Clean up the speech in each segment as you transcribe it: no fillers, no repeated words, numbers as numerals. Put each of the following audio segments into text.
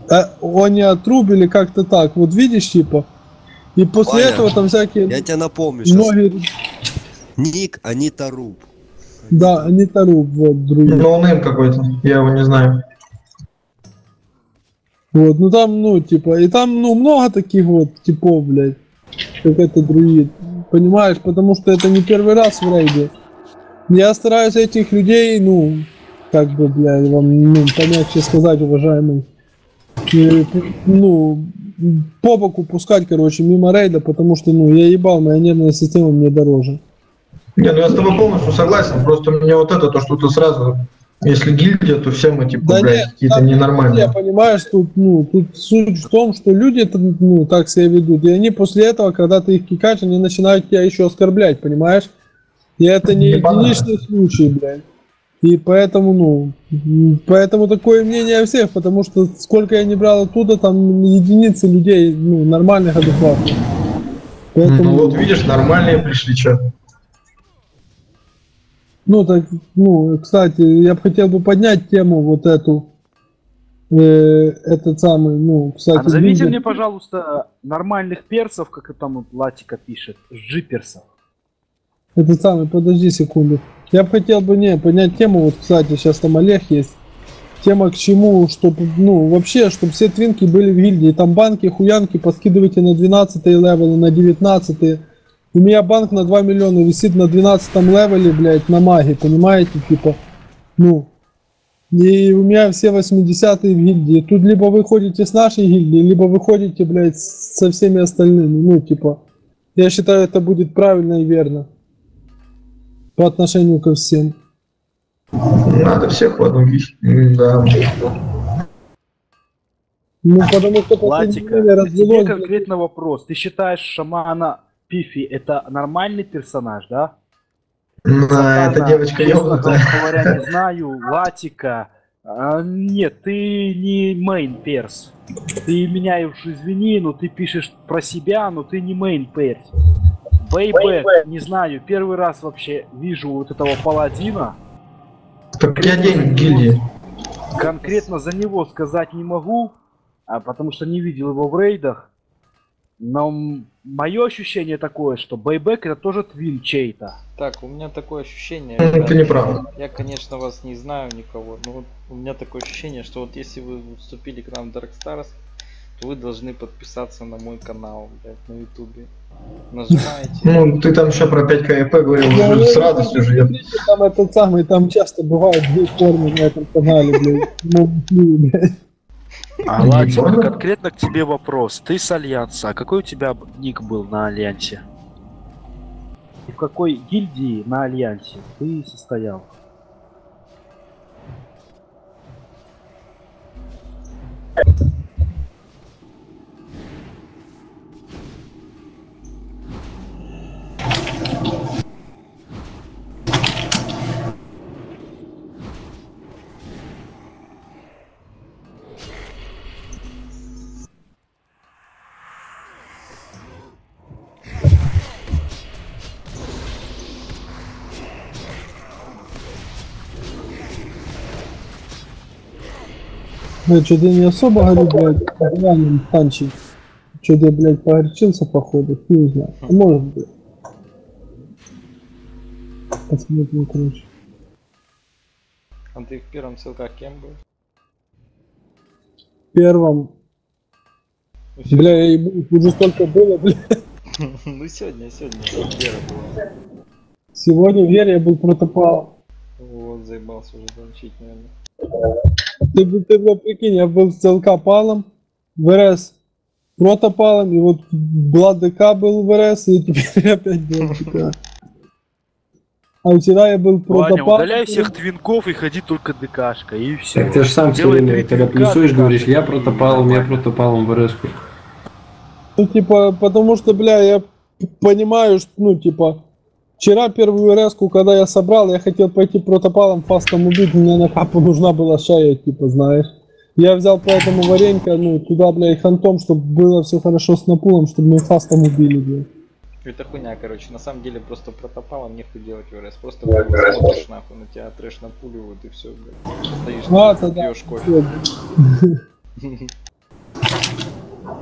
Они отрубили как-то так, вот видишь, типа. И после Ваня, этого там всякие... Я тебе напомню сейчас. Ноги... Ник Анита-Руб. Да, Анита-Руб, вот, другие. Ноунейм какой-то, я его не знаю. Вот, ну там, ну, типа, и там, ну, много таких вот типов, блядь, как это друид. Понимаешь, потому что это не первый раз в рейде. Я стараюсь этих людей, ну, как бы, блядь, вам, ну, помягче сказать, уважаемый, ну, по боку пускать, короче, мимо рейда, потому что, ну, я ебал, моя нервная система мне дороже. Не, ну я с тобой полностью согласен, просто мне вот это, то, что ты сразу, если гильдия, то все мы, типа, Да блядь, нет, какие-то ненормальные. Я понимаешь, тут, ну, тут суть в том, что люди, ну, так себя ведут, и они после этого, когда ты их кикаешь, они начинают тебя еще оскорблять, понимаешь? И это не единичный случай, блядь. И поэтому, ну, поэтому такое мнение у всех, потому что сколько я не брал оттуда, там единицы людей, ну, нормальных, адекватных. Поэтому, Ну вот видишь, нормальные пришли, что. ну, так, ну, кстати, я бы хотел бы поднять тему вот эту, этот самый, ну, кстати... А назовите мне, пожалуйста, нормальных персов, как там вот Латика пишет, жиперсов. Этот самый, подожди секунду. Я бы хотел бы, не, поднять тему, вот, кстати, сейчас там Олег есть. Тема к чему, чтобы, ну, вообще, чтобы все твинки были в гильдии. Там банки, хуянки поскидывайте на 12-й левел, на 19-й. У меня банк на 2 миллиона висит на 12-м левеле, блядь, на маге, понимаете, типа, ну. И у меня все 80-е в гильдии. Тут либо вы ходите с нашей гильдии, либо вы ходите, блядь, со всеми остальными. Ну, типа, я считаю, это будет правильно и верно. По отношению ко всем. Надо всех в одну гильдию. Да. Ну, потому что Латика, тебе конкретно вопрос. Ты считаешь шамана Пифи это нормальный персонаж, да? Да, эта девочка ёбнутая. Говоря, не знаю, Латика. Нет, ты не мейн перс. Ты меня уж извини, но ты пишешь про себя, но ты не мейн перс. Бэйбэк, не знаю, первый раз вообще вижу вот этого паладина. Так я день в гильдии. Конкретно за него сказать не могу, потому что не видел его в рейдах. Но мое ощущение такое, что Бэйбэк это тоже твин чей-то. Так, у меня такое ощущение, Ты не прав. я, конечно, вас не знаю никого, но вот у меня такое ощущение, что вот если вы вступили к нам в Dark Stars, то вы должны подписаться на мой канал, блядь, на ютубе. Нажимаете. Ну, ты там еще про 5 КП говорил, с радостью же. Там этот самый, там часто бывают две формы на этом канале, блядь. Ну, блядь. Латик, конкретно к тебе вопрос. Ты с Альянса, а какой у тебя ник был на Альянсе? И в какой гильдии на Альянсе ты состоял? Ну, что-то не особо говорю, блядь, реально танчик. Что-то, блядь, погорячился, походу, хуй знает. А может быть. Посмотрим, короче. А ты в первом ссылках кем был? В первом. Бля, я ебу, уже столько было, бля. Ну сегодня Вера была. Сегодня в Вере я был протопал. Вот, заебался уже танчить, наверное. Ты прикинь, я был с ЦЛК палом, в РС протопалом, и вот Блад ДК был в РС, и теперь я опять был ДК. А вчера я был Ваня, протопал. удаляй всех твинков и ходи только ДКшка, и все. Так ты же сам все время, когда плюсуешь, говоришь, я протопалом в РС-ку. Ну, типа, потому что, бля, я понимаю, что, ну, типа, вчера первую РС-ку, когда я собрал, я хотел пойти протопалом фастом убить, мне на капу нужна была шея, типа, знаешь. Я взял поэтому варенька, ну, туда, бля, и хантом, чтобы было все хорошо с напулом, чтобы мы фастом убили, бля. Это хуйня, короче, на самом деле просто протопалом нехуй делать в РС, просто смотришь нахуй, на тебя трэш напуливают и все, блядь. Стоишь, Ну, это да. пьешь кофе.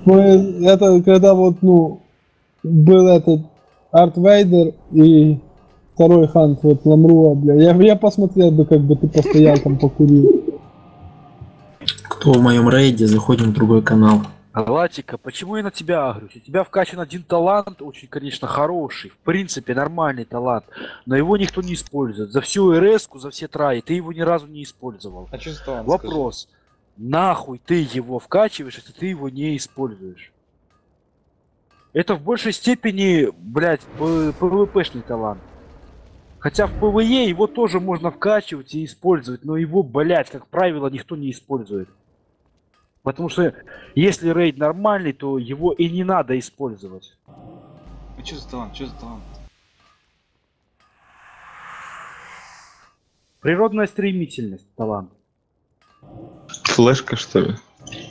Это когда вот, ну, был этот Арт Вейдер и второй Хант, вот Ламруа, бля. Я посмотрел бы, как бы ты постоял там, покурил. Кто в моем рейде, заходим в другой канал. Латика, почему я на тебя агрюсь? У тебя вкачан один талант, очень, конечно, хороший, в принципе, нормальный талант, но его никто не использует. За всю РС-ку, за все траи, ты его ни разу не использовал. А что за талант, Вопрос. Нахуй ты его вкачиваешь, если ты его не используешь? Это в большей степени, блядь, ПВПшный талант. Хотя в ПВЕ его тоже можно вкачивать и использовать, но его, блядь, как правило, никто не использует. Потому что если рейд нормальный, то его и не надо использовать. А что за талант? Что за талант? Природная стремительность, талант. Флешка, что ли?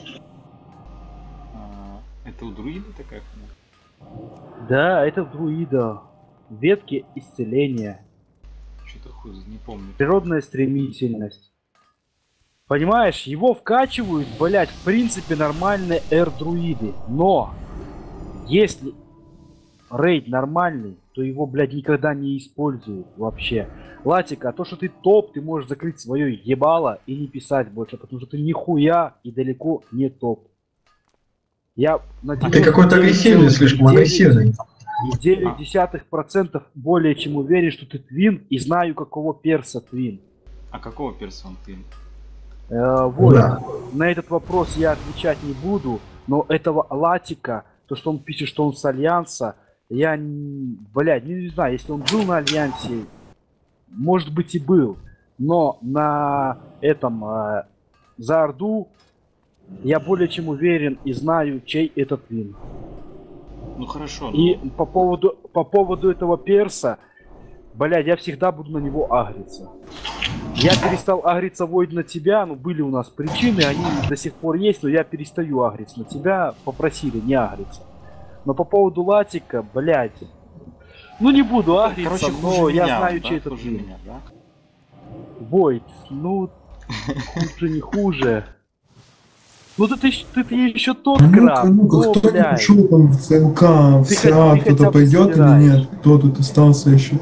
Это у друида такая хуйня? Да, это друида. Ветки исцеления. Что-то хуй, не помню. Природная стремительность. Понимаешь, его вкачивают, блять, в принципе нормальные эр-друиды. Но если рейд нормальный, то его, блядь, никогда не используют вообще. Латика, то, что ты топ, ты можешь закрыть свое ебало и не писать больше, потому что ты нихуя и далеко не топ. Я надеюсь, Ты какой-то агрессивный, слишком агрессивный. И 0,9% более чем уверен, что ты твин, и знаю, какого перса твин. А какого перса он твин? Вот, Да. на этот вопрос я отвечать не буду, но этого Латика, то, что он пишет, что он с Альянса, я, блядь, не знаю, если он был на Альянсе, может быть и был, но на этом, за Орду, я более чем уверен и знаю, чей этот твин. Ну хорошо. И по поводу этого перса, блядь, я всегда буду на него агриться. Я перестал агриться, Войд, на тебя, ну были у нас причины, они до сих пор есть, но я перестаю агриться на тебя, попросили не агриться. Но по поводу Латика, блядь, ну не буду агриться, короче, но я меня, знаю, да? чей это Хуже твин. меня, да? Войд, ну хуже не хуже. Ну ты еще тот краб, Ну-ка, кто блядь. ушел там в ЦНК, в Ты СИА, хотя кто-то бы пойдет или собираешь. нет? Кто тут остался еще?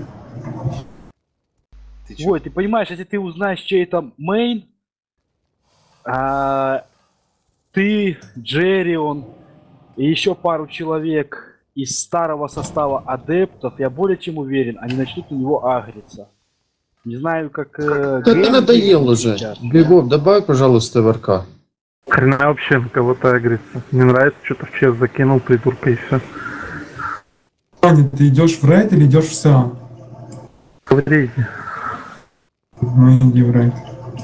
Ты чё? Ой, ты понимаешь, если ты узнаешь, чей это мейн, ты, Джеррион и еще пару человек из старого состава адептов, я более чем уверен, они начнут на него агриться. Не знаю, как... Это надоело уже. Бегом, добавь, пожалуйста, ВРК. Хрена вообще на кого-то агрится. Не нравится, что-то в чест закинул, придурка, и все. Аня, ты идешь в рейд или идешь в СИА? Говорите. Ну иди в рейд.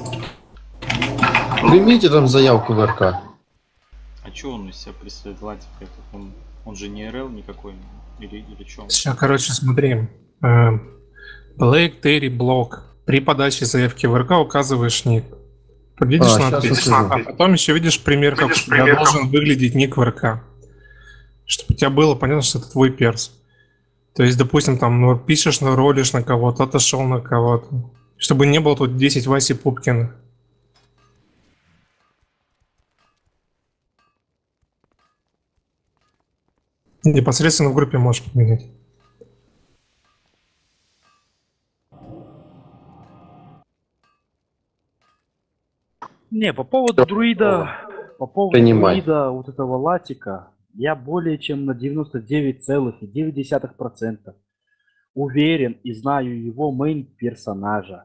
Примите там заявку ВРК. А чё он из себя представляет, Латик этот? Он же не РЛ никакой, или чё? Сейчас, короче, смотри. Блэк, Терри, Блок. При подаче заявки в РК указываешь ник. Видишь надпись? А потом еще видишь пример, как у тебя должен выглядеть ник в РК. Чтобы у тебя было понятно, что это твой перс. То есть, допустим, там ну, пишешь, ну, ролишь на кого-то, отошел на кого-то. Чтобы не было тут 10 Васи Пупкиных. Непосредственно в группе можешь поменять. Не, по поводу друида, вот этого Латика, я более чем на 99,9% уверен и знаю его мейн персонажа.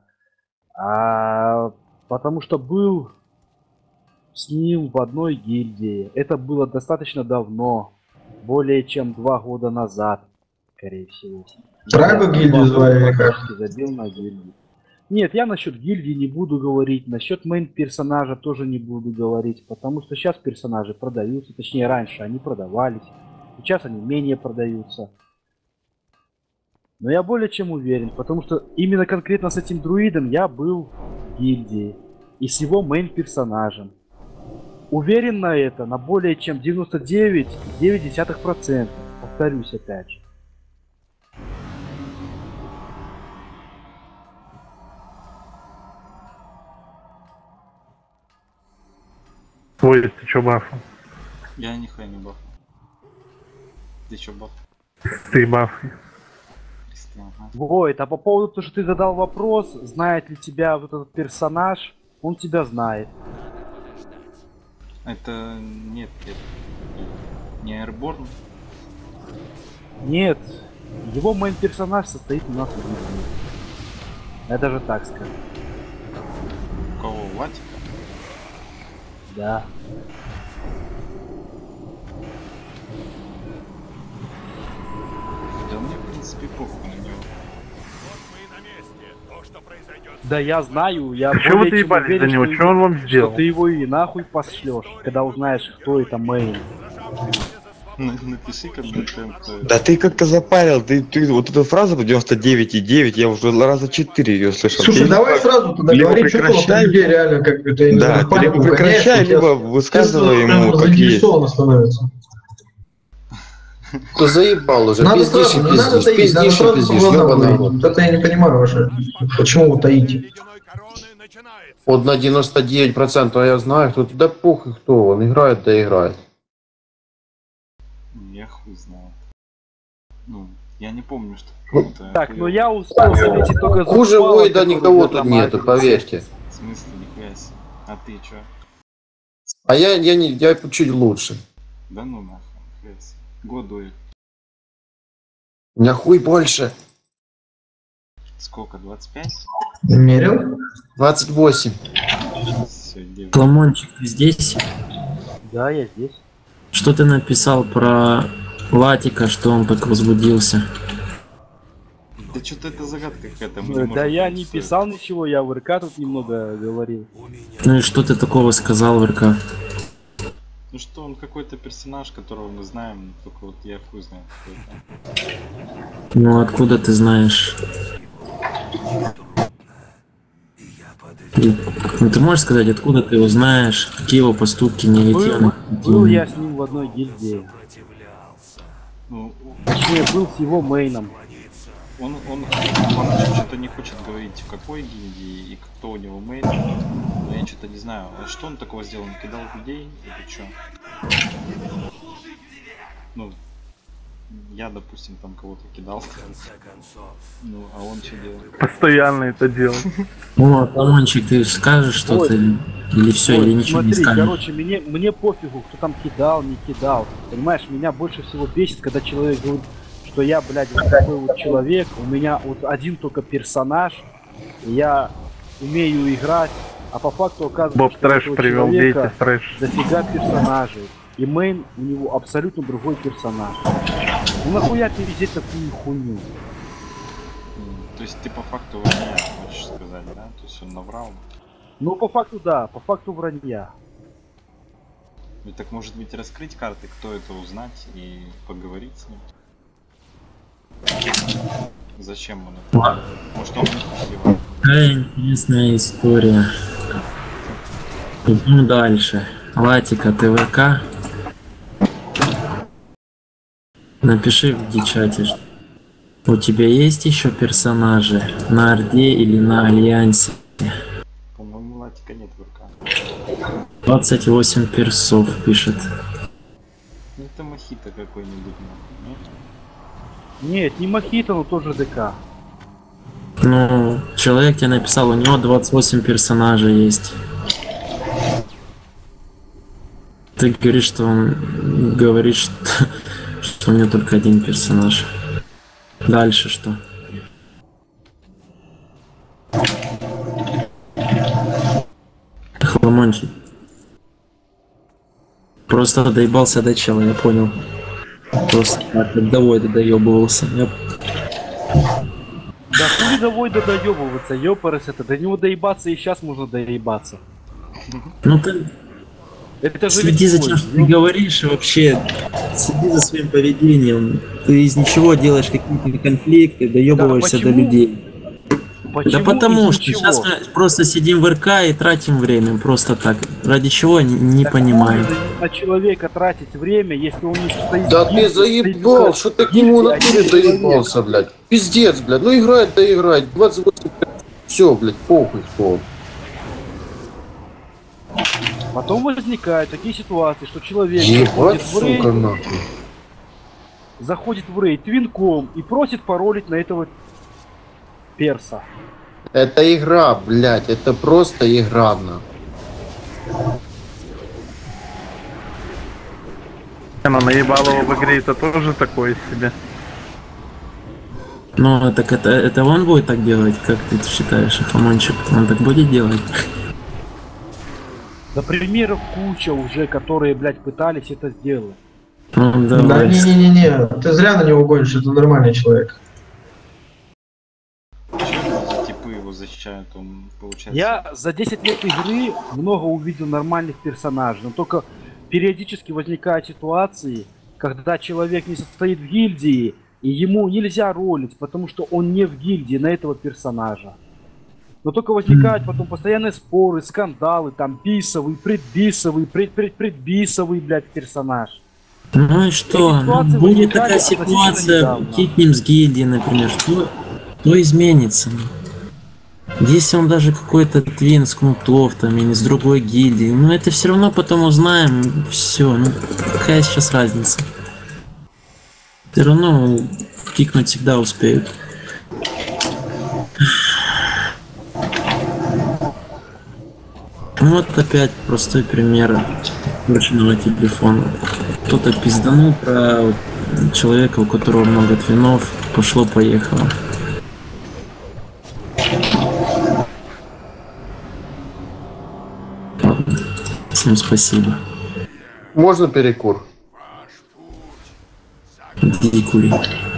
Потому что был с ним в одной гильдии. Это было достаточно давно, более чем 2 года назад, скорее всего. Трайба гильдию звали, или как? Забил на гильдию. Нет, я насчет гильдии не буду говорить, насчет мейн персонажа тоже не буду говорить, потому что сейчас персонажи продаются, точнее раньше они продавались, сейчас они менее продаются. Но я более чем уверен, потому что именно конкретно с этим друидом я был в гильдии и с его мейн персонажем. Уверен на это на более чем 99,9%, повторюсь опять же. Ой, ты чё, бафа? Я нихуя не баф. Ты чё баф? Ты баф. Войт, а по поводу того, что ты задал вопрос, знает ли тебя вот этот персонаж, он тебя знает. Это... Нет, это... Не Airborne? Нет, его мейн-персонаж состоит у нас в гильдии. Я даже так скажу. У кого? Ватика? Да. Да мне, в принципе, похуй на него. Да я знаю, я Почему вы более чем доебались уверен, до него? что Что он вам сделал? ты его и нахуй пошлешь, когда узнаешь, кто это мейн. Напиши комментарий. Да ты как-то запарил, ты вот эту фразу по 99,9, я уже раза 4 ее слышал. Слушай, Ты давай сразу туда либо говорить, что прекращай, людей реально как это... я не да, знаю, ты панику либо гоняешь, прекращай, вот я либо высказывай честно, ему, как есть. заинтересованно становится. Ты заебал уже, Надо пиздишь сразу, и не надо пиздишь, таить, надо пиздишь и сразу пиздишь, по глазам ёбаный говорить. рот. Вот это я не понимаю ваше, почему вы таите. Вот на 99%, а я знаю, кто да похуй кто, он играет, да играет. Я хуй знает. Ну, я не помню, что... Так, ну я успел заметить только Хуже Зубала, Войда который никого тут там нету, агрится. поверьте. В смысле, нихуя себе. А ты чё? А я чуть лучше. Да ну нахуй, нихуя себе. Годует. У меня хуй больше. Сколько, 25? Мерил? 28. Всё, девять. Ламончик, ты здесь? Да, я здесь. Что ты написал про Латика, что он так возбудился? Да что-то это загадка какая-то. мы Да можем я не представить. писал ничего, я в РК тут немного говорил. Ну и что ты такого сказал в РК? Ну что, он какой-то персонаж, которого мы знаем, только вот я хуй знаю, кто это. Ну откуда ты знаешь? Ну ты можешь сказать, откуда ты его знаешь, какие его поступки негативные? Был я с ним в одной гильдии. Ну, Точнее, был с его мейном. он что-то не хочет говорить, в какой гильдии и кто у него мейн. Но я что-то не знаю. А что он такого сделал? Он кидал людей или что? Ну, я, допустим, там кого-то кидал. Ну, а он что делал? Постоянно это делал. О, Ламончик, ты скажешь что-то или все, или ничего Смотри, не скажешь? короче, мне пофигу, кто там кидал, не кидал. Понимаешь, меня больше всего бесит, когда человек говорит, что я, блядь, вот такой вот человек, у меня вот один только персонаж, и я умею играть, а по факту оказывается, Боб что у Трэш этого привел человека дети, Трэш. дофига персонажей. И мейн у него абсолютно другой персонаж. Ну нахуя перезеть такую хуйню? То есть ты по факту вранья хочешь сказать, да? То есть он наврал? Ну по факту да, по факту вранья. Ну так может быть раскрыть карты, кто это узнать и поговорить с ним? Зачем он это? Может он не Какая интересная история. Идем дальше. Латика, ТВК. Напиши в дичате, у тебя есть еще персонажи на Орде или на Альянсе? По-моему, Латика нет в РК. 28 персов пишет. Это Мохито какой-нибудь, нет? Нет, не Мохито, но тоже ДК. Ну, человек тебе написал, у него 28 персонажей есть. Ты говоришь, что он говорит, что у него только один персонаж. Дальше что? Хламончик. Просто доебался до чела, я понял. Просто так, довой доебывался. Да хули довой доебываться, ёпарас это, до него доебаться и сейчас можно доебаться. Ну ты... Это же следи за тем, что ты говоришь, и вообще следи за своим поведением. Ты из ничего делаешь какие-то конфликты, доебываешься до людей. Почему да потому что ничего? сейчас мы просто сидим в РК и тратим время, просто так. Ради чего, не понимаю. На человека тратить время, если он не стоит... Да ты заебал, что ты к нему на туре доебался, блядь. Пиздец, блядь, ну играет, да играет. 28, все, блядь, похуй, кто. Потом возникают такие ситуации, что человек Ебать, заходит в рейд, сука, нахуй. заходит в рейд твинком и просит паролить на этого перса. Это игра, блядь, это просто игра, нахуй. Но наебалово в игре это тоже такое себе. Ну, так это он будет так делать, как ты считаешь, Хамончик? Он так будет делать? Да примеров куча уже, которые, блядь, пытались это сделать. Ну, Да давай. не-не-не, ты зря на него гонишь, это нормальный человек. Типы его защищают, он получается. Я за 10 лет игры много увидел нормальных персонажей, но только периодически возникают ситуации, когда человек не состоит в гильдии, и ему нельзя ролить, потому что он не в гильдии на этого персонажа. Но только возникают потом постоянные споры, скандалы, там бисовый, предбисовый, предбисовый, блядь, персонаж. Ну и что? Будет такая ситуация, кикнем с гильдии, например, что изменится? Если он даже какой-то твин с кнутов, там, или с другой гильдии, ну это все равно потом узнаем, все, ну какая сейчас разница? Все равно кикнуть всегда успеют. Вот опять простой пример ручного телефона. Кто-то пизданул про человека, у которого много твинов, пошло-поехало. Всем спасибо. Можно перекур? Иди кури.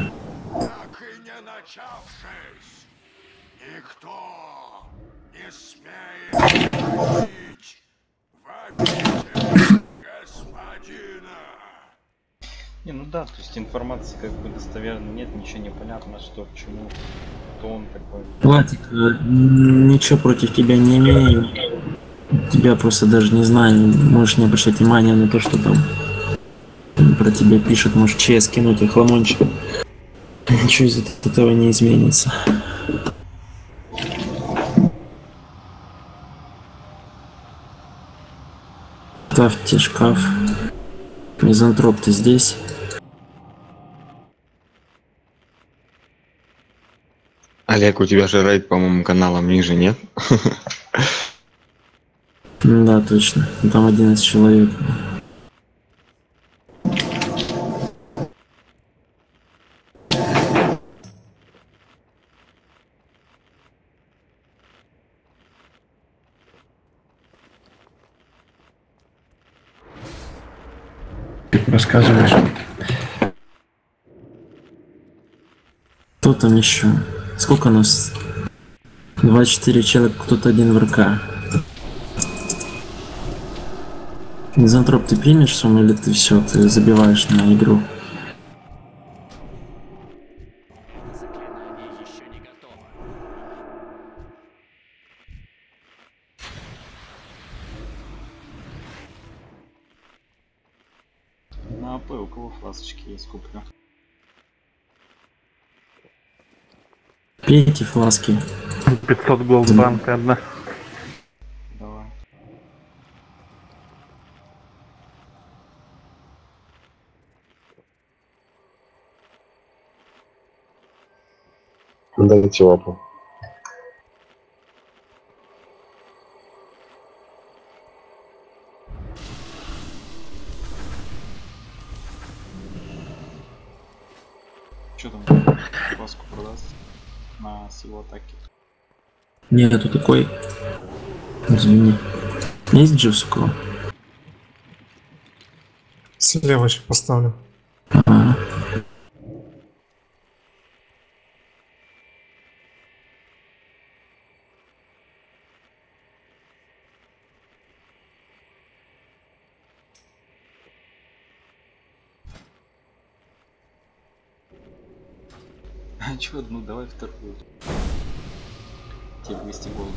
Не, ну да, то есть информации как бы достоверно нет, ничего не понятно, что к чему, кто он такой. Владик, ничего против тебя не имею. Тебя просто даже не знаю, можешь не обращать внимания на то, что там про тебя пишут, можешь ЧС кинуть, охламончик. Ничего из этого не изменится. Ставьте шкаф. Мизантроп, ты здесь? Олег, у тебя же рейд, по-моему, каналом ниже, нет? Да, точно. Там 11 человек. Рассказываешь. Кто там еще? Сколько у нас? 24 человека, кто-то один в РК. Мизантроп, ты примешь сумму или ты все, ты забиваешь на игру? На АП у кого фласочки есть, куплю. Пейте фласки. 500 голдбанка одна. Давай. Дайте лапу. Что там? Фласку продаст на силу атаки. Нету такой. Извини. Есть дживс у кого? Слева еще поставлю. Ага. А чё, ну давай вторую. Тебе 200 голд.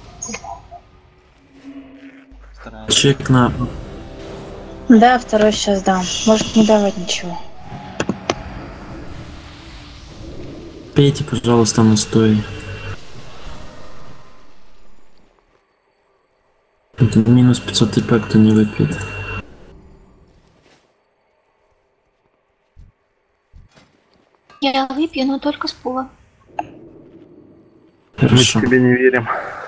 Вторая. Чек на... Да, второй сейчас дам. Может не давать ничего. Пейте, пожалуйста, настой. Это минус 500 ИП, кто не выпьет. Я выпью, но только с пола. Хорошо. Мы тебе не верим.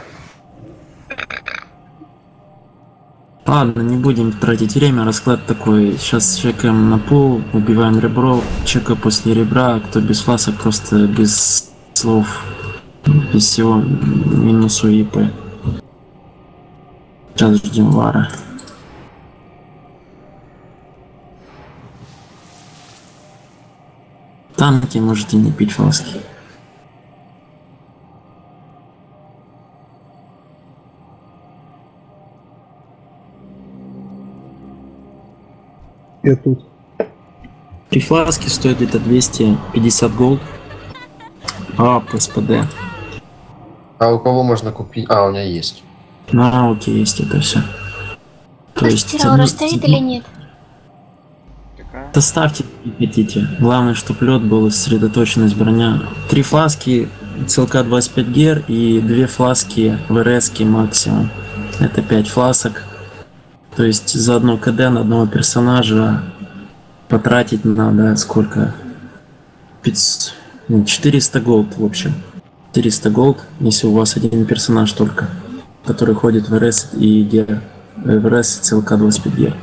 Ладно, не будем тратить время, расклад такой. Сейчас чекаем на пол, убиваем ребро, чекаю после ребра, кто без фласок, просто без слов, без всего, минусу ИП. Сейчас ждем вара. Танки можете не пить фласки. Я тут. 3 фласки стоят где-то 250 голд. А, СПД. А у кого можно купить? А, у меня есть. На ауте есть это все. То есть Террора стоит или нет? доставьте, не хотите. Главное, чтобы лед был, сосредоточенность броня. 3 фласки ЦЛК 25 гер и 2 фласки ВРС максимум. Это 5 фласок. То есть за одно КД на одного персонажа потратить надо сколько? 400 голд в общем. 400 голд, если у вас один персонаж только, который ходит в РС и гер. РС ЦЛК 25 гер.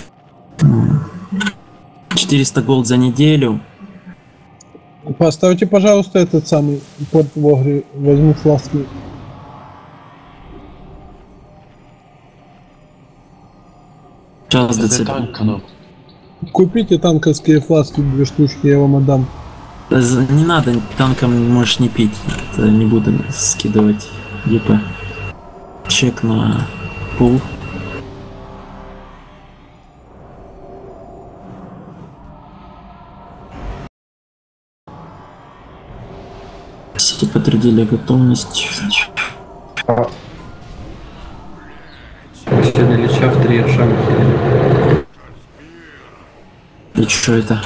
400 голд за неделю. Поставьте, пожалуйста, этот самый порт в огре. Возьму фласки. Сейчас до Купите танковские фласки, 2 штучки, я вам отдам. Не надо, танком можешь не пить. Это не буду скидывать ЕП. Чек на пул. Все подтвердили готовность. Сегодня Лича в 3 шага. И что это?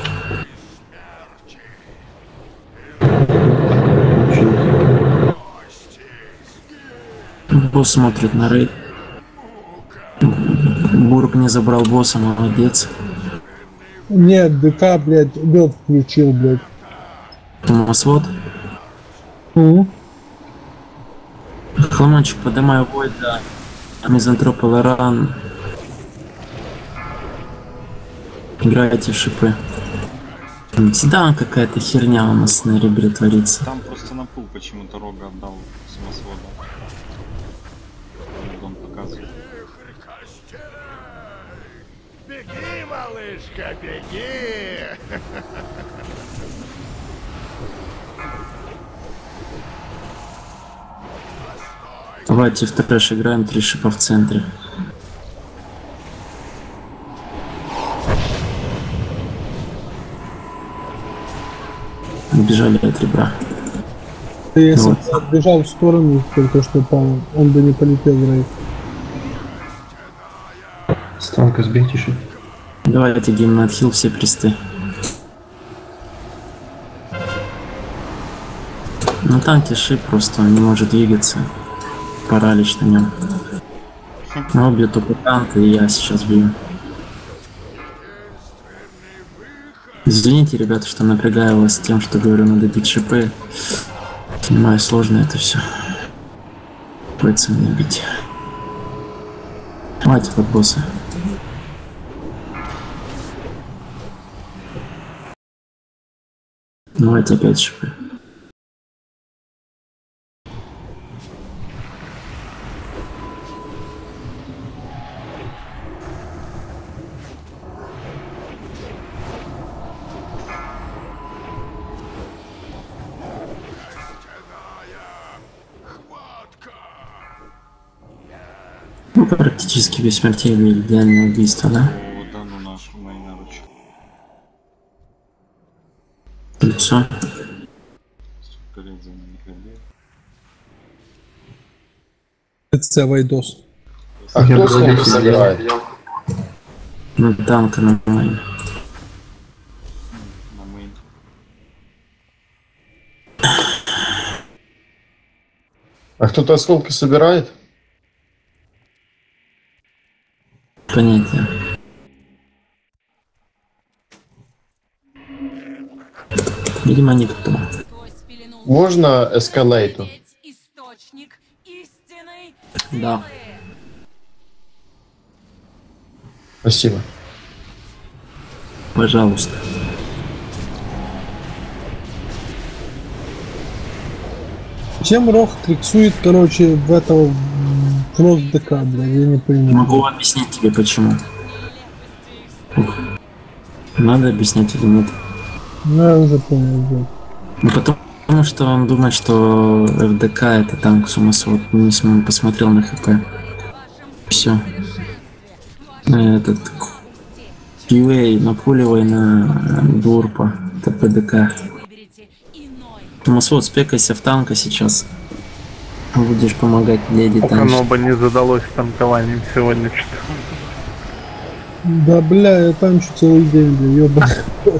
Босс смотрит на рейд. Бург не забрал босса, молодец. Нет, ДК, блядь, билд включил, блядь. Томасвод. Хламончик, поднимаю Войда. Мизантроп Лоран. Играете в шипы. Всегда какая-то херня у нас на ребре творится. Там просто на пул почему-то Рога отдал самосвода. Вот он показывает. Беги, малышка, беги! Давайте в трэш играем, 3 шипа в центре. Убежали от ребра. Если бы я отбежал в сторону, только что пал, он бы не полетел в рейд. Станка сбейте еще. Давайте гейм на отхил, все присты. На танке шип просто, он не может двигаться. Паралич на нем. Но бьет только танк, и я сейчас бью. Извините, ребята, что напрягаю вас тем, что говорю, надо бить шипы. Понимаю, сложно это все. Приходится мне бить. Давайте под босса. Давайте опять шипы. Ну, практически бессмертельное идеальное убийство, да? О, да ну нашу мою ручку. Лицо. Сколько лет за ними ходил. Это Вайдос. А кто сколько собирает? Ну, танка на мейн. На мейн. А кто-то осколки собирает? понятия. Видимо, никто. Можно эскалейту? Да. Спасибо. Пожалуйста. Чем Рох триксует, короче, в этого Фрост ДК, бля, я не понимаю. Могу объяснить тебе почему. Надо объяснять или нет? Ну, я уже понял, блядь. Ну, потому что он думает, что ФДК это танк самосвод. Не посмотрел на ХП. Все. Этот QA напуливай на Дурпа. Это ПДК. Самосвод, спекайся в танка сейчас. Будешь помогать леди танчить. Оно бы не задалось с танкованием сегодня что-то. Да, бля, я танчу целый день, бля, ёбаный.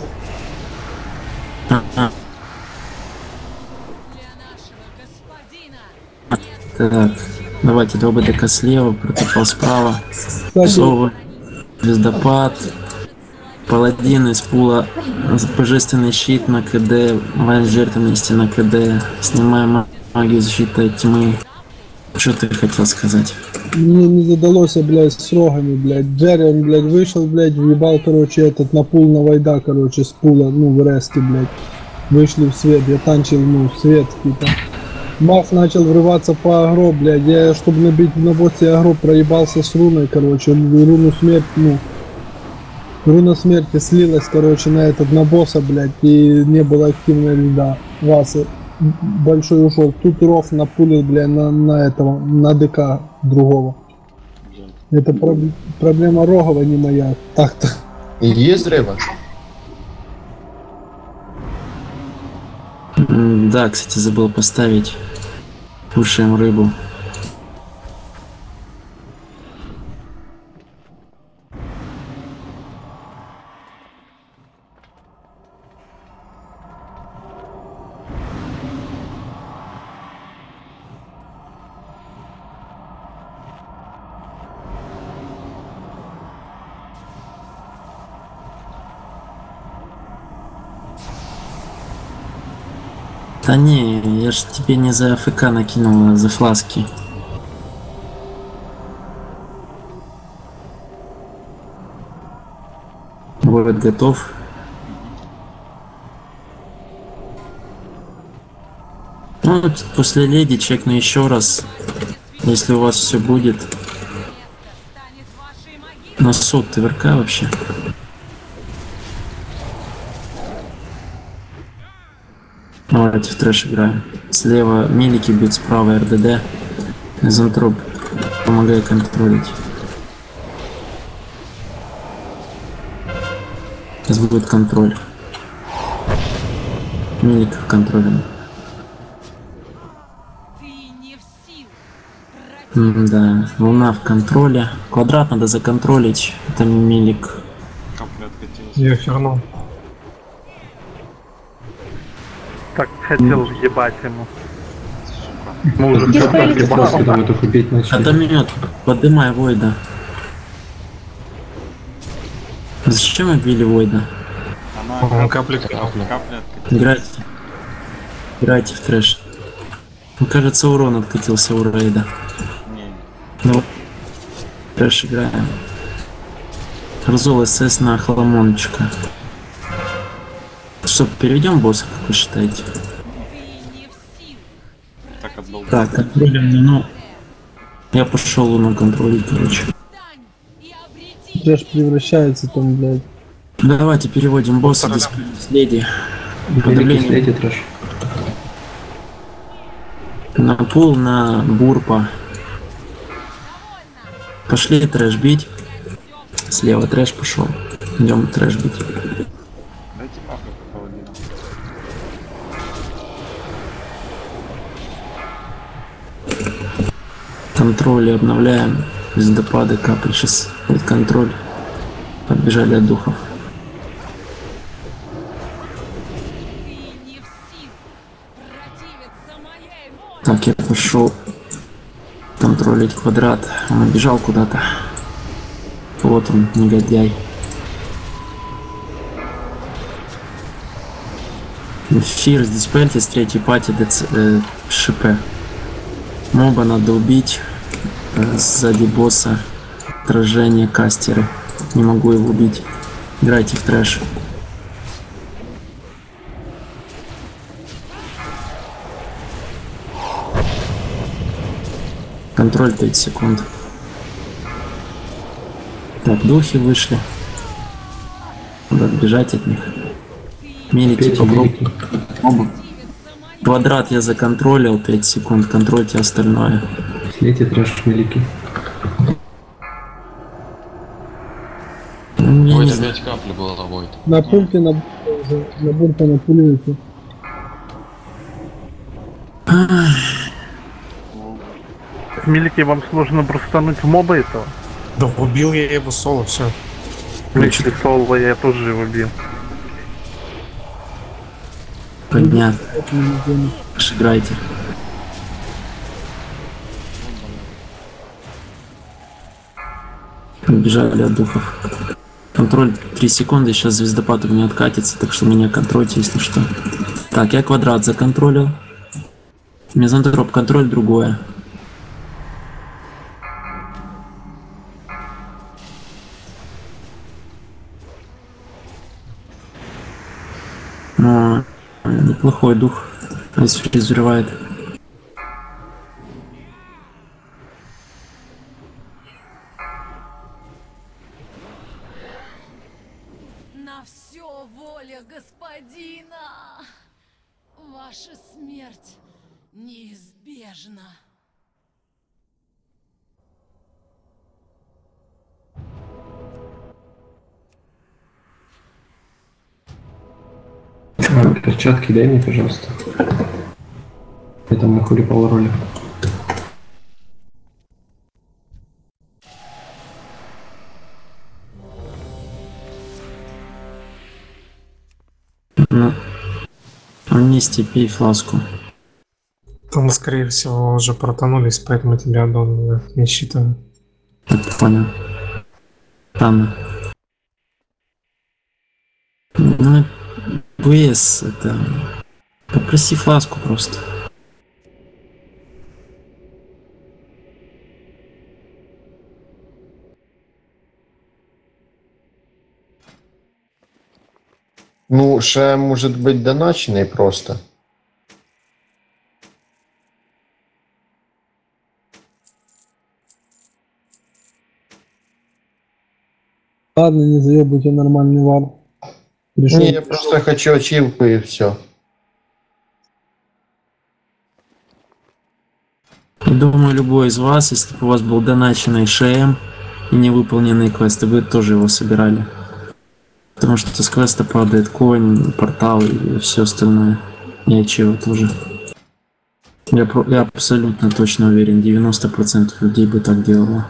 Так, давайте 2 БДК слева, протопал справа. Совы, звездопад, паладин из пула, божественный щит на КД, вайн жертвенности на КД, снимаем магию защиты от тьмы. Что ты хотел сказать? Мне не задалось, блядь, с рогами, блядь. Джерри, он, блядь, вышел, блядь, въебал, короче, этот на пул на вайда, короче, с пула, ну, в реске, блядь. Вышли в свет, я танчил, ну, в свет, типа. Маф начал врываться по агро, блядь. Я, чтобы набить на боссе агро, проебался с руной, короче. Руну смерти, ну... Руна смерти слилась, короче, на этот, на босса, блядь, и не было активной льда. Васы. Большой ушел. Тут Ров напулил, бля, на этого, на ДК другого. Это проблема Рогова, не моя. Так-то. Есть рыба? Да, кстати, забыл поставить. Кушаем рыбу. Да не, я ж тебе не за АФК накинул, а за фласки. Вот, готов. Ну, после леди чекну еще раз, если у вас все будет. На сот ты ВРК вообще? Давайте в трэш играем. Слева милики бьют, справа РДД. Изантроп помогает контролить. Сейчас будет контроль. Милик контролем. Да, луна в контроле. Квадрат надо законтролить. Это милик. Я фернул. Так хотел въебать ему. Мы уже когда мы только бить начали. Отомет, подымай Войда. Зачем мы били Войда? Он каплет. Играйте. Играйте в трэш. Мне кажется, урон откатился у рейда. Ну, трэш играем. Разол СС на Хламончика. Что, переведем босса, как вы считаете? Так, контролем Луну. Я пошел Луну контролить, короче. Трэш превращается там, блядь. Давайте переводим босса без леди. Подавление трэш. На пул, на бурпа. Пошли трэш бить. Слева трэш пошел. Идем трэш бить. Контроль обновляем. Звездопады, капли. Сейчас будет контроль. Подбежали от духов. Так, я пошел контролить квадрат. Он убежал куда-то. Вот он, негодяй. Фирс, диспельтис, третий пати, ШП. Моба надо убить. Сзади босса. Отражение, кастеры. Не могу его убить. Играйте в трэш. Контроль 5 секунд. Так, духи вышли. Надо отбежать от них. Мелите попробуй. Оба. Квадрат я законтролил 5 секунд. Контрольте остальное. Слейте трэш великий. Ой, это 5 капли было, Войт. На пульте, на бурте, на пулемете. Милики, вам сложно брустануть в моба этого? Да убил я его соло, все. Лично соло, я тоже его бил. Понятно. Играйте. Убежали от духов. Контроль 3 секунды, сейчас звездопад у меня откатится, так что меня контрольте, если что. Так, я квадрат законтролил. Мизантроп контроль другое. Но неплохой дух, если фризуривает. На все воля господина. Ваша смерть неизбежна. Перчатки дай мне, пожалуйста. Я там на хули полроли. Ну, амнистия, пей фласку. Там, скорее всего, уже протонулись, поэтому тебя отдал, не считаю. Это понял. Там. Ну, ВС, это... Попроси фласку просто. Ну, ШМ может быть доначенный просто. Ладно, не заебайте нормальный вар. Пришел. Не, я просто хочу ачивку и все. Думаю, любой из вас, если бы у вас был доначенный ШМ и невыполненные квесты, вы тоже его собирали. Потому что с квеста падает конь, портал и все остальное. И ачива тоже. Я абсолютно точно уверен, 90% людей бы так делало.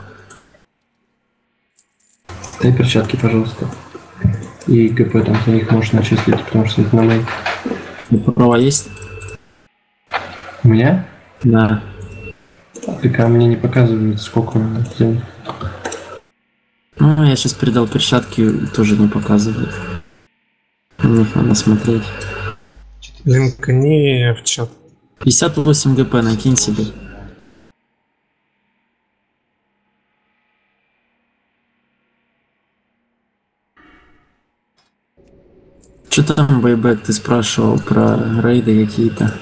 Дай перчатки, пожалуйста. И ГП там за них можно начислить, потому что это на мэй. Права есть? У меня? Да. Так а мне не показывают, сколько за них. Ну, я сейчас передал перчатки, тоже не показывает. На них надо смотреть. Линкни в чат. 58 ГП накинь себе. Что там, Бэйбэк, ты спрашивал про рейды какие-то?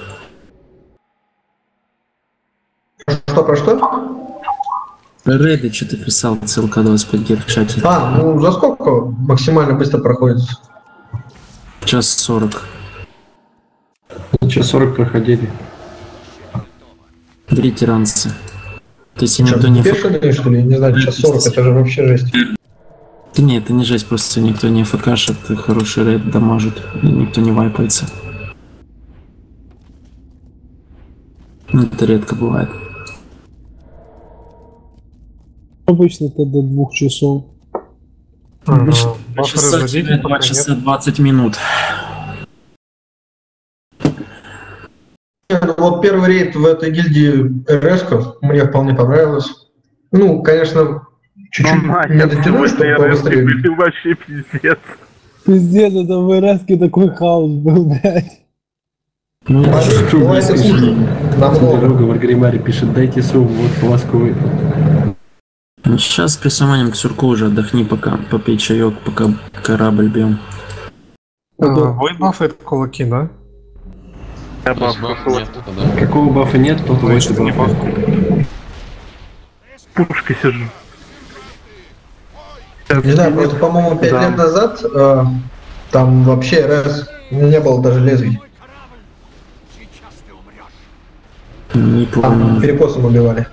Про что? Про рейды что ты писал, ссылка 25 гер в чате. Ну за сколько максимально быстро проходит? Час 40. Час 40 проходили. 3 тиранца. То есть никто не... Бешеные, что ли? Не знаю, час 40, это же вообще жесть. Да нет, это не жесть, просто никто не фкшит, хороший рейд дамажит, и никто не вайпается. Ну, это редко бывает. Обычно это до 2 часов. Обычно 2 часа 20 минут. Вот первый рейд в этой гильдии РС мне вполне понравилось. Ну, конечно, Чуть-чуть не дотянул, чтобы побыстрее. Были вообще пиздец. Пиздец, это в РСке такой хаос был, блядь. Ну, Бывает и хуже. Намного. Друга в Гримаре пишет, дайте сумму, вот ласковый. Ну, сейчас присыланием к Сурку уже отдохни пока, попей чаек, пока корабль бьем. Войд бафает кулаки, да? Я баф Нет, да. Какого бафа нет, тот Значит, не баф. Пушкой сижу. Не знаю, просто, по-моему, 5 лет назад там вообще РС не было даже лезвий. Не помню. Там перекосом убивали.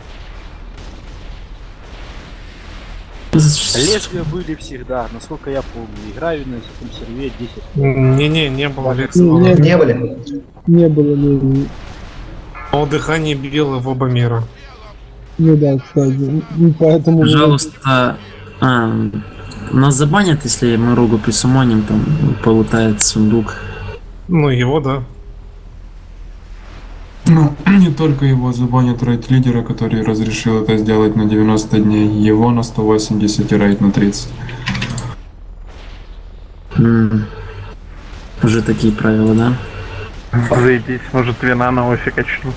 Лезвия были всегда, насколько я помню. Играю на этом сервере 10 лет. Не было лезвий. Не были? Не было лезвий. Но дыхание било в оба мира. Ну да, кстати. Поэтому... Пожалуйста, нас забанят, если мы Рогу присумоним, там полутает сундук. Ну его, да. Ну, не только его забанят рейд-лидера, который разрешил это сделать на 90 дней, его на 180 и рейд на 30. Уже такие правила, да? Заебись, может вина на офе качну.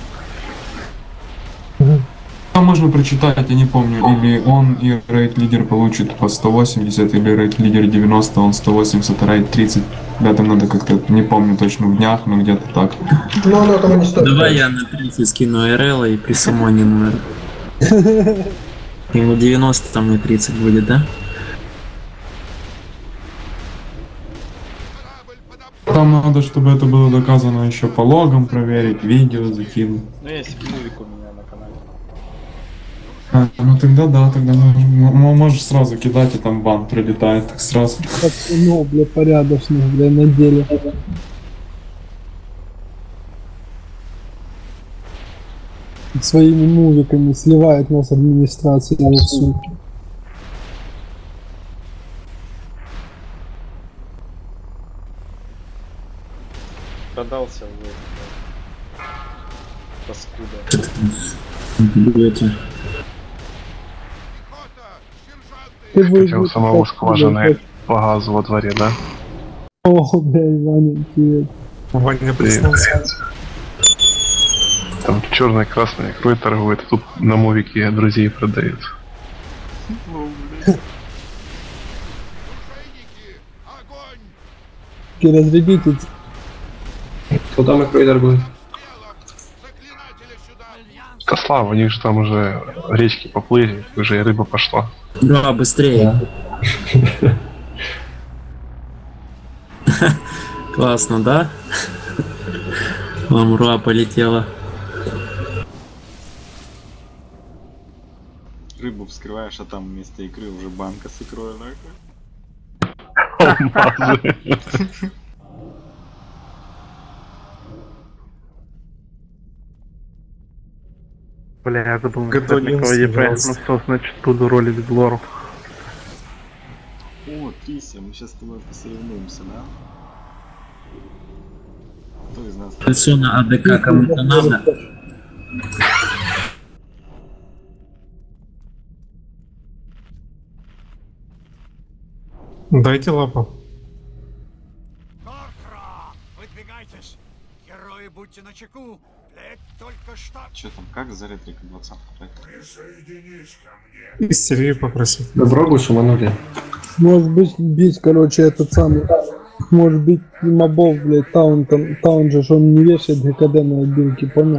Там можно прочитать, я не помню, или он и рейд-лидер получит по 180, или рейд-лидер 90, он 180, а рейд 30. Да, там надо как-то, не помню точно в днях, но где-то так. Ну, оно того не стоит. Давай я на 30 скину РЛ и присумоним. Ему 90, там и 30 будет, да? Там надо, чтобы это было доказано еще по логам, проверить, видео закинуть. Ну, есть мувик у меня на канале. Ну тогда да, тогда можешь сразу кидать, и там бан прилетает так сразу. Ну, бля, порядочно, бля, на деле. Своими мувиками сливает нас администрация во всю. Продался уже. Паскуда. Хотел самого скважины по газу во дворе, да? О, блядь, Ваня, привет. Ваня приснился. Там черной красной икрой торгует, а тут на мувике друзей продают. Разрядите. Кто там икрой торгует? Да слава, у них же там уже речки поплыли, уже и рыба пошла. Да, быстрее. Классно, да? Ламруа полетела. Рыбу вскрываешь, а там вместо икры уже банка с икрой. Бля, я забыл написать на кого ЕП, ну все, значит буду ролить Глору. О, Трися, мы сейчас с тобой посоревнуемся, да? Кто из нас? Персона АДК кому-то надо. Дайте лапу. Выдвигайтесь! Герои, будьте начеку! Блять, только что... Че там, как за ретрика 20? Присоединись ко мне! Истерию попросить. Доброгу шуманули. Может быть, бить, короче, этот самый... Может быть, мобов, блядь, таун же, что он не вешает ГКД на отбилке, понял?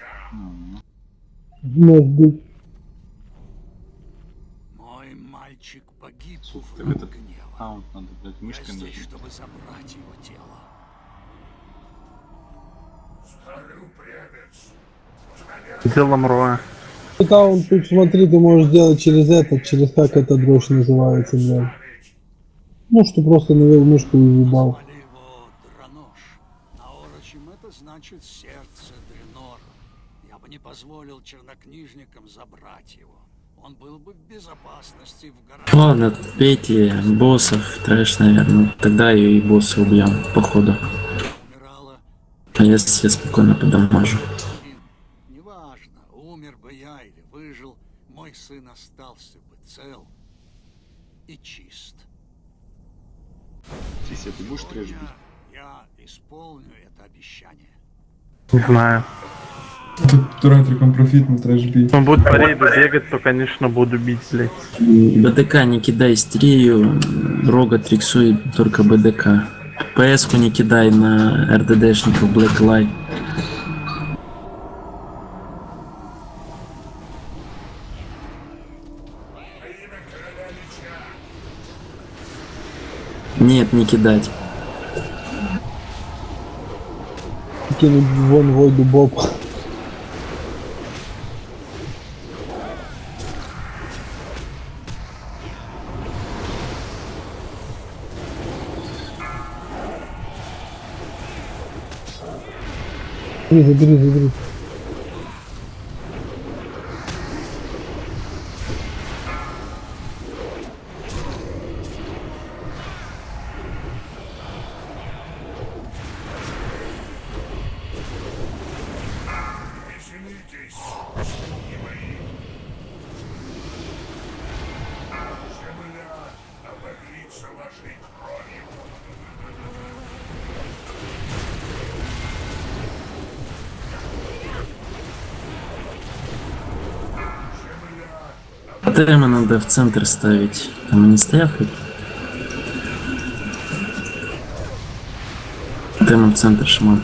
Может быть. Мой мальчик погиб в этот гнева. таунт надо, блядь, мышкой Здесь, нажать. чтобы забрать его тело. Старый упрямец. Делом Роя. Таун, тут смотри, ты можешь делать через это, через как эта дрожь называется, блядь. Ну, что просто навел мышку и въебал. Наорочим это значит сердце Дренора. Я бы не позволил чернокнижникам забрать его. Он был бы в безопасности в горах. Ладно, пейте боссов, трэш, наверное. Тогда и босса убьем, походу. А я спокойно подамажу. Неважно, умер бы я или выжил, мой сын остался бы цел и чист. Сися, ты будешь трэш бить? Я исполню это обещание. Не знаю. Тут ретиком профит на трэш бить. Он будет по рейду бегать, то, конечно, буду бить, блядь. БДК не кидай истерию, Рога триксует только БДК. ПС-ку не кидай на РДДшников Black Light. Нет, не кидать. Кинуть вон Войду Боб. Забери. Тема надо в центр ставить. Там они стоят хоть? Тема в центр, шмат.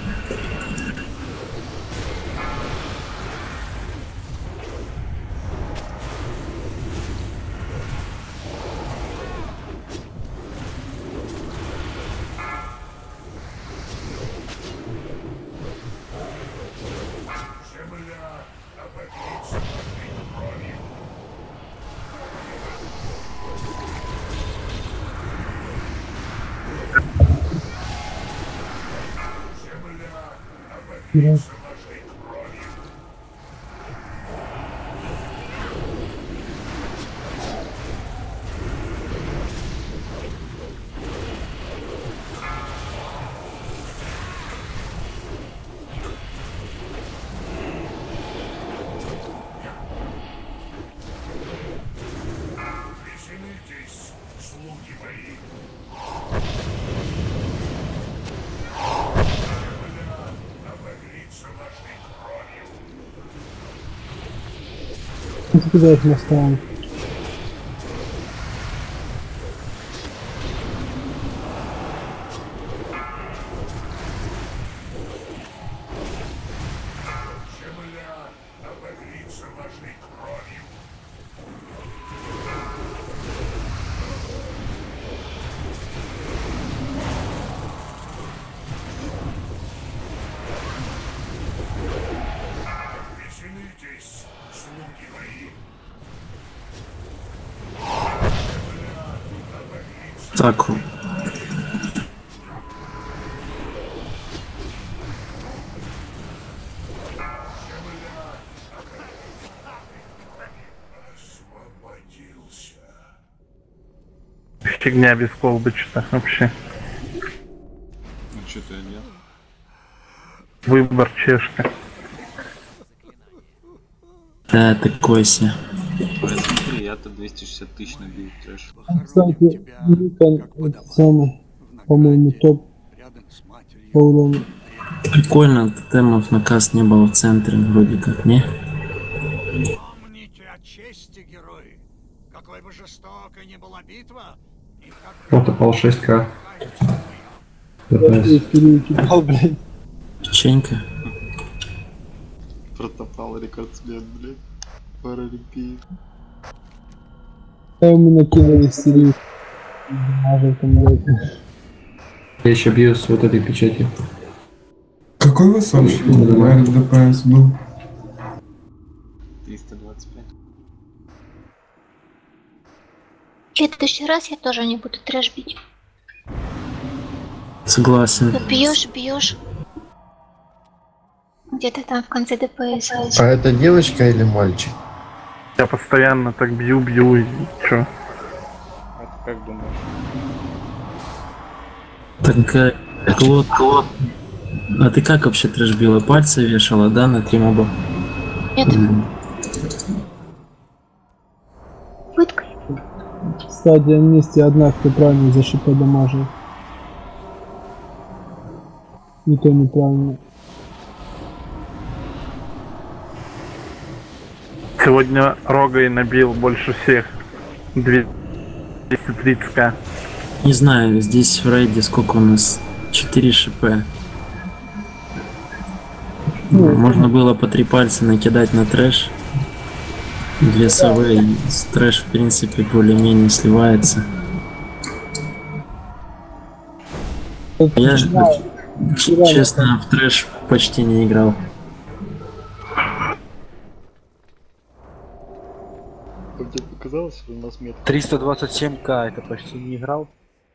Куда их наставим? Так. Фигня без колбочка вообще. Ну что-то я нет. Выбор чешка. Да, такой себе. Смотри, я-то 260 тысяч набил трэш. Кстати, Никон, это самый, по-моему, топ по урону. Прикольно, тотемов на каст не было в центре, вроде как, не? Помните о чести, герои. Какой бы жестокой ни была битва, Протопал 6К. Печенька. Протопал рекордсмен, блядь. Паралимпиад. Мы накинули серию. Я еще бью с вот этой печатью. Какой у вас вообще ДПС был? 325. В следующий раз я тоже не буду трэш бить. Согласен. Бьешь. Где-то там в конце ДПС. А это девочка или мальчик? Я постоянно так бью и чё? А ты как думаешь? Так, Клод. А ты как вообще трэш била? Пальцы вешала, да, на 3 моба? Нет. Пыткой. стадии амнистии одна, кто правильно за ШП дамажил. И то неправильно. Сегодня Рогой набил больше всех. 230к. Не знаю, здесь в рейде сколько у нас? 4 ШП. Можно было по 3 пальца накидать на трэш. 2 СВ, и трэш в принципе более-менее сливается. Я честно в трэш почти не играл. Как тебе показалось, что у нас метр? 327к, это почти не играл.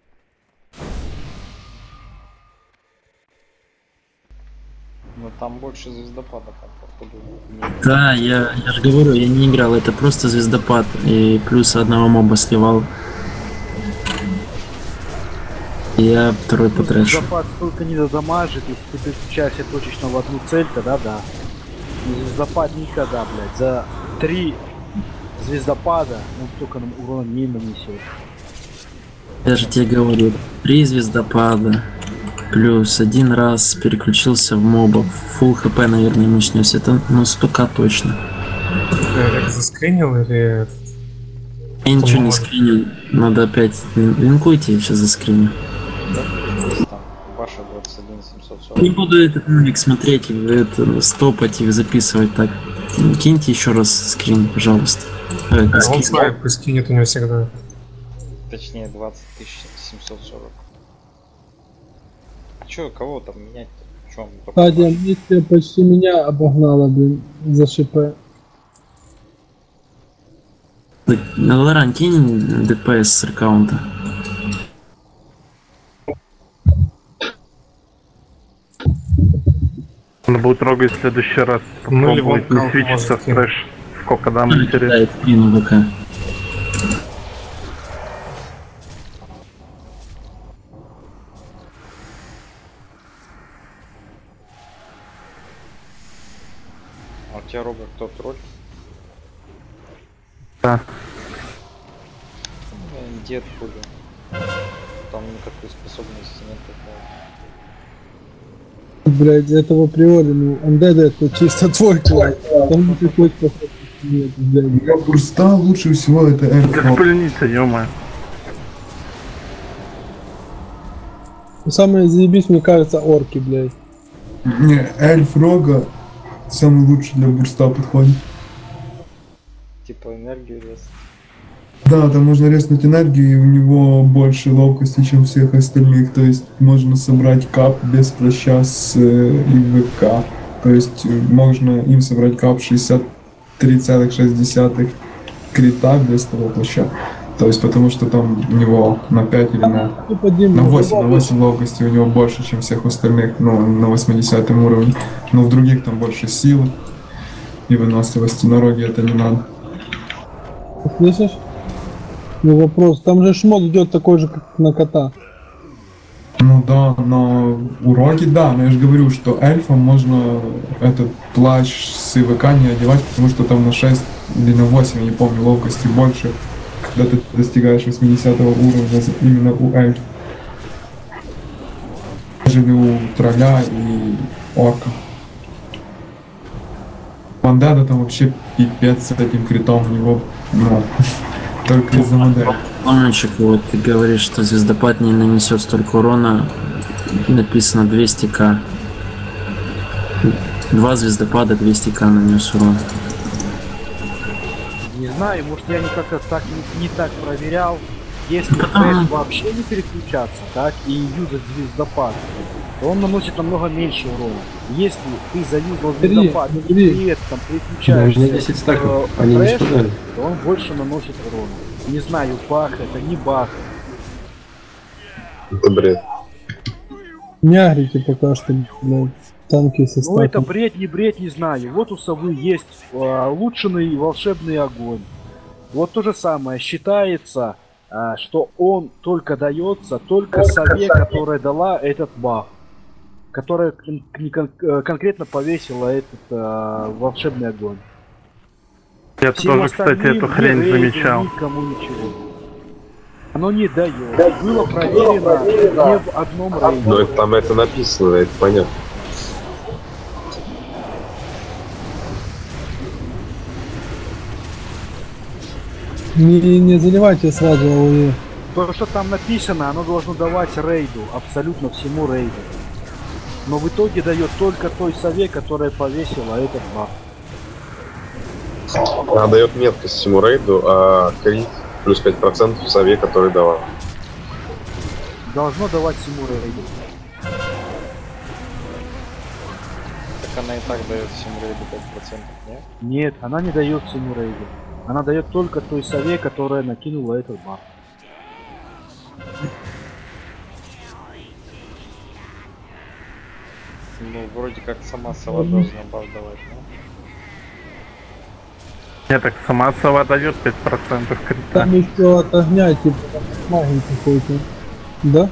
Но там больше звездопада, там, походу. Да, я же говорю, я не играл, это просто звездопад. И плюс одного моба сливал. Я второй по трэшу. Звездопад столько не додамажит, если ты переключаешься точечно в одну цель, тогда да. Но звездопад никогда, блядь, за 3 звездопада он столько урона не нанесет. Я же тебе говорю, 3 звездопада. Плюс один раз переключился в мобов. Фулл хп, наверное, не снес. Это ну 100к точно. Ты заскринил или... Я ничего не скринил. Надо опять линкуйте, я сейчас заскриню. Ваша 21 740. Не буду этот ролик смотреть, это, стопать их, записывать так. Киньте еще раз скрин, пожалуйста. Он свайп скинет у него всегда. Точнее 20 740. Чё, кого там менять-то? Чё, Стадия амнистия почти меня обогнала, блин, за ШП. Лоран, кинь ДПС с аккаунта. Надо будет Рогой в следующий раз попробовать не свечиться в трэш. Сколько дам интересно. А у тебя Рога кто тролль? Да. Дед хули. Там никакой способности нет такого. Блять, этого априори, ну, Undead это чисто твой класс. Там никакой способности нет, блядь. Для бурста лучше всего это Это пыльница, ё-моё. Самое заебись, мне кажется, орки, блядь. Не, эльф Рога самый лучший для бурста подходит. Типа энергию резать. Да, там можно резнуть энергию, и у него больше ловкости, чем всех остальных. То есть можно собрать кап без плаща с ИВК. То есть можно им собрать кап 63,6 крита без того плаща. То есть потому что там у него на 5 или на 8 ловкости у него больше, чем всех остальных, ну, на 80 уровне. Но в других там больше силы и выносливости. На Роге это не надо. Слышишь? Ну вопрос, там же шмот идет такой же, как на кота. Ну да, на уроке да, но я же говорю, что эльфам можно этот плащ с ИВК не одевать, потому что там на 6 или на 8, я не помню, ловкости больше, когда ты достигаешь 80 уровня именно у эльфа. Нежели у тролля и орка. Мандада там вообще пипец с этим критом, у него, ну, только из-за модели. Мальчик, вот ты говоришь, что звездопад не нанесет столько урона. Написано 200к. 2 звездопада 200к нанес урон. Не знаю, может я как-то так не так проверял. Если трэш вообще не переключаться, так, и юзать звездопад, то он наносит намного меньше урона. Если ты заюзал звездопад и при этом переключаешься в трэш, то он больше наносит урона. Не знаю, баг это, не баг. Это бред. Не агрите пока что, блядь, танки со статом. Ну это бред, не знаю. Вот у совы есть улучшенный волшебный огонь. Вот то же самое. Считается, что он только дается только сове, которая дала этот баф. Которая конкретно повесила этот волшебный огонь. Я тоже, кстати, эту хрень замечал. Никому ничего. Оно не дает. Было проверено не в одном рейде. Но там это написано, это понятно. Не заливайте сразу АОЕ. То, что там написано, оно должно давать рейду, абсолютно всему рейду. Но в итоге дает только той сове, которая повесила этот баф. Она дает меткость всему рейду, а крит плюс 5% в сове, который давал. Должно давать всему рейду. Так она и так дает всему рейду 5%, нет? Нет, она не дает всему рейду. Она дает только той сове, которая накинула этот баф. Ну, вроде как сама сова должна баф давать, да? Нет, так сама сова дает 5% крита. Там еще от огня, типа, магии какой-то. Да?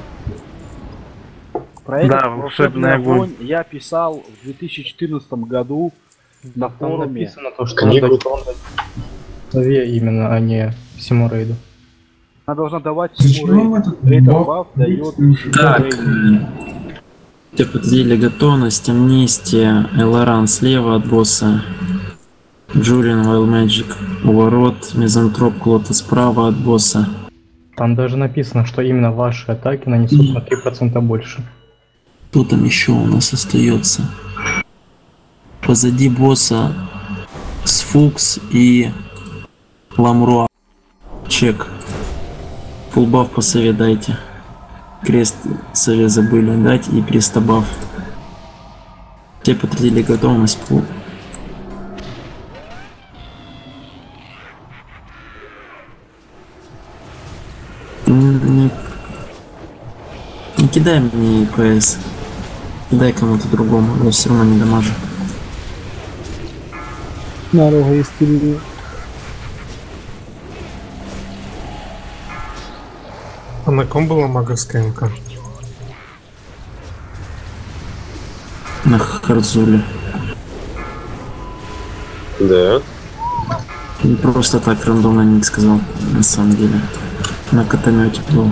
Про этот Да, волшебный огонь. я писал в 2014 году на форуме. Написано то, что надо сове именно, а не всему рейду. Она должна давать всему рейду. Этот баф дает Так, все подтвердили готовность, амнистия, Элоран слева от босса, Джулиан, Wild Magic у ворот, Мизантроп, Клота справа от босса. Там даже написано, что именно ваши атаки нанесут на 3% больше. Кто там еще у нас остается? Позади босса Сфукс и Ламруа. Чек. Фулбаф по сове дайте. Крест сове забыли дать и крестобаф. Все подтвердили готовность. Не кидай мне ПС. Дай кому-то другому, я все равно не дамажу. На рога есть впереди. А на ком была маговская МК? На Хардзуле. Да. Просто так рандомно ник сказал, на самом деле. На катамете был.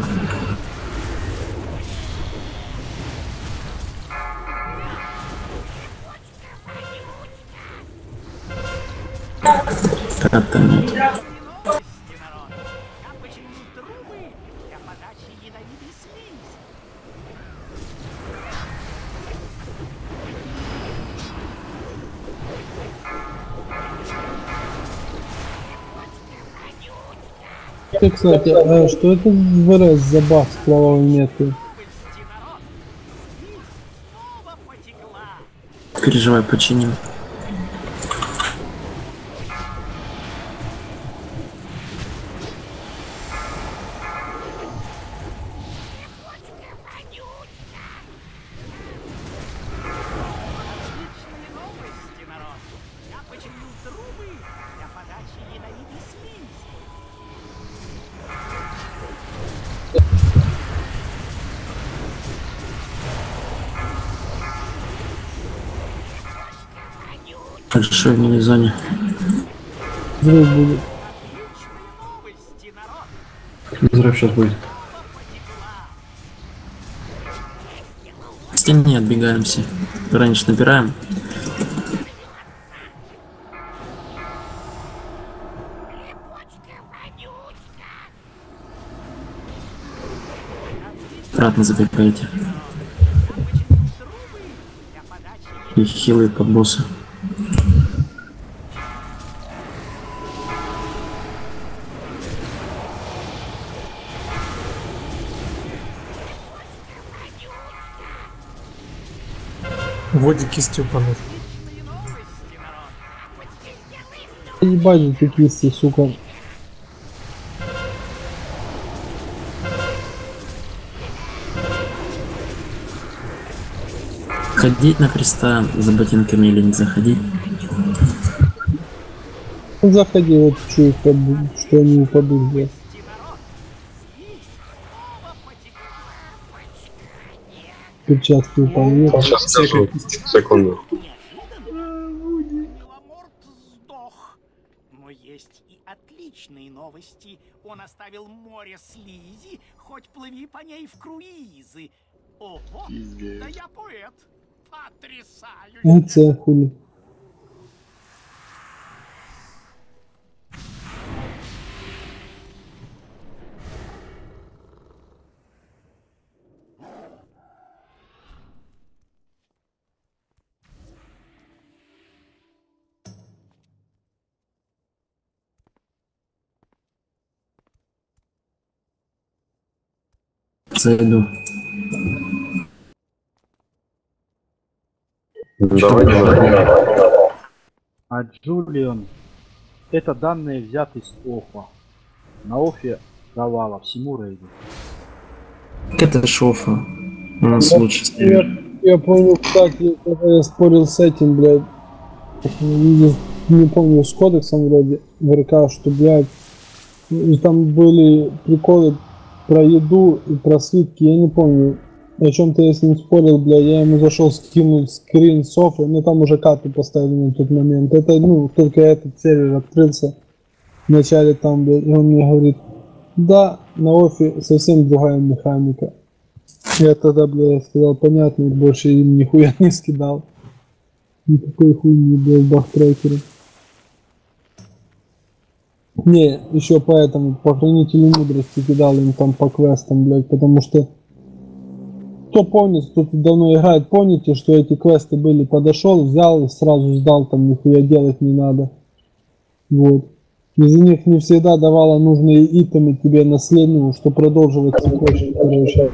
Катамет. Кстати, а что это в РС за баф с кровавой меткой? Переживай, починим. Хорошо, в мини-зоне. Взрыв будет. Взрыв сейчас будет. К стене отбегаемся. Раньше набираем. Обратно забегайте. И хилы под босса. Водики степанут. Ебать, ты кисти, сука. Ходить на креста за ботинками или не заходить? Заходи, вот чую, что они упадут здесь. Перчатки упали. Сейчас скажу. Секунду. Но есть и отличные новости. новости. Он оставил море слизи, хоть плыви по ней в круизы. Ого, да я поэт. Потрясающе. Це хули. Зайду. А Джулиан, это данные взяты с Оффа. На Оффе давала всему рейду. Это шофа. У нас лучше стоит. Я помню, кстати, когда я спорил с этим, блядь, не помню, с кодексом вроде в РК, что, блядь, там были приколы про еду и про свитки, я не помню, о чем-то я с ним спорил, блядь, я ему зашел скинуть скрин софы, но там уже кату поставили на тот момент. Это, ну, только этот сервер открылся в начале там, блядь, и он мне говорит, да, на Оффе совсем другая механика. Я тогда, блядь, сказал, понятно, и больше им нихуя не скидал. Никакой хуйни, блядь, бахтрекеры. Не, еще поэтому по Хранителю Мудрости кидал им там по квестам, блядь, потому что кто помнит, кто тут давно играет, помните, что эти квесты были, подошел, взял и сразу сдал, там нихуя делать не надо. Вот. Из-за них не всегда давала нужные итемы тебе наследную, что продолживать цепочку, короче.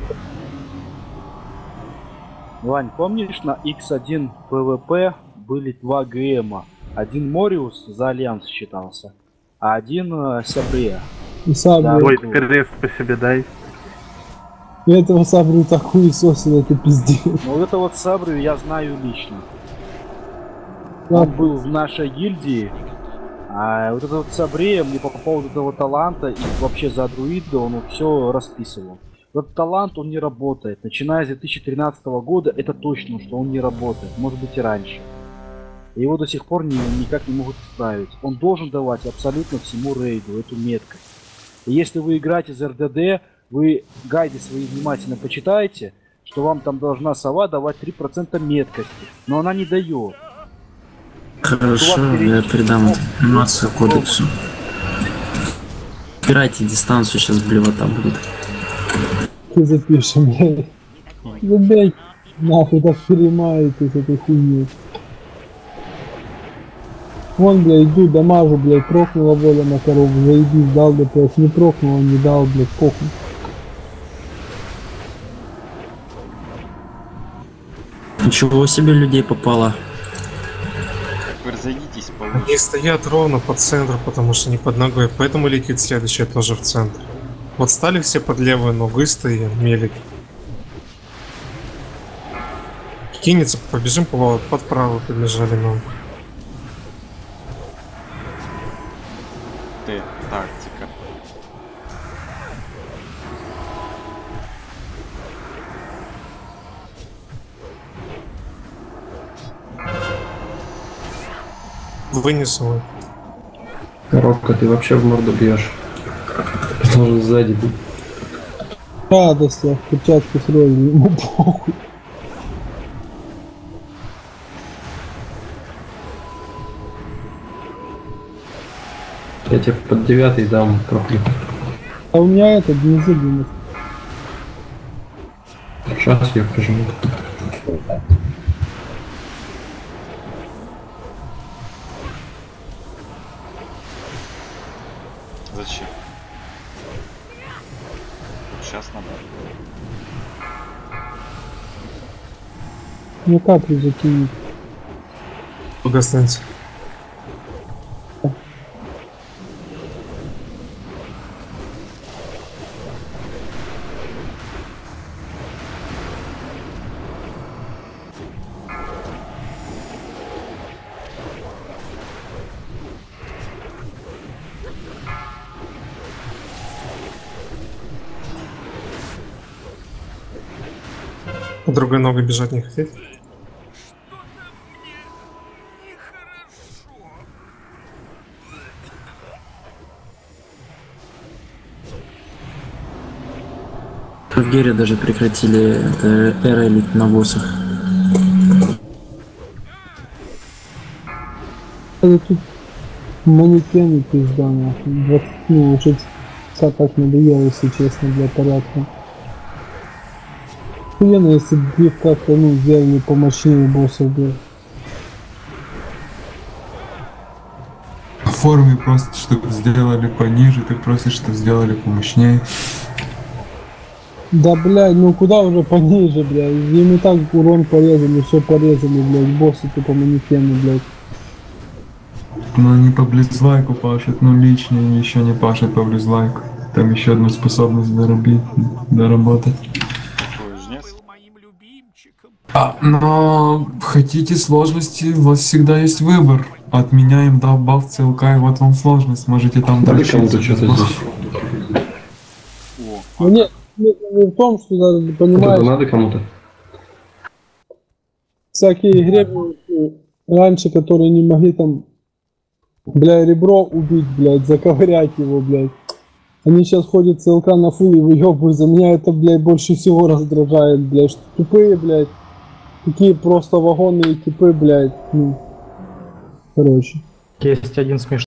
Вань, помнишь, на X1 PvP были 2 ГМа? Один Мориус за Альянс считался, а один Сабрия. Да, ой, теперь рез по себе дай. И этого Сабрию так хуесосил, это пиздец. Ну вот это вот Сабрию я знаю лично. Он был в нашей гильдии. А вот этот вот Сабрия мне по поводу этого таланта и вообще за друида он все расписывал. Этот талант он не работает. Начиная с 2013 года это точно, что он не работает. Может быть и раньше. И его до сих пор никак не могут исправить. Он должен давать абсолютно всему рейду эту меткость. И если вы играете за РДД, вы гайды свои внимательно почитаете, что вам там должна сова давать 3% меткости. Но она не дает. Хорошо, я передам информацию кодексу. Убирайте дистанцию, сейчас блевота будет. Ты запишем, блядь. Забей, нахуй так перемаете с этой хуйней. Вон, блядь, иду, дамажу, блядь, прокнула воля на корову, заебись, дал ДПС, не прокнула, не дал, блядь, похуй. Ничего себе людей попало. Вы разойдитесь по Они стоят ровно по центру, потому что не под ногой, поэтому летит следующая тоже в центр. Вот стали все под левую ногу и стоим, мелик. Кинется, побежим под правую, побежали нам. Ты, тактика. Вынесу. Коробка, ты вообще в морду бьешь. Может сзади быть. Радость, я в перчатке с ролью, ему похуй. Я тебе под 9 дам проклю. А у меня это незыблемость. Сейчас я прижму. Зачем? Сейчас надо. Мне каплю закинуть. Угаснется. По другой ногой бежать не хотите? Гере даже прекратили релить на боссах. Это тут манекены пизда, нахуй. Вот, ну, уже так надоело, если честно, для порядка. Охуенно, если бы их как-то, ну, сделали помощнее боссов, блядь. В форме просто, чтобы сделали пониже, ты просишь, чтобы сделали помощнее. Да, блядь, ну куда уже пониже, блядь. Им и так урон порезали, все порезали, блядь. Боссы тупо манекены, блядь. Но они по близлайку пашут, но личные еще не пашут по близлайку. Там еще одну способность доработать. Но хотите сложности, у вас всегда есть выбор. Отменяем баф ЦЛК, и вот вам сложность. Можете там кому-то что-то здесь. Ну нет, не в том, что даже, понимаешь... Это надо кому-то? Всякие гребни раньше, которые не могли там, бля, ребро убить, блядь, заковырять его, блядь. Они сейчас ходят ЦЛК на фул и выебывают. За меня это, блядь, больше всего раздражает, блядь. Что тупые, блядь. Такие просто вагонные типы, блядь. Ну, короче. Есть один смешной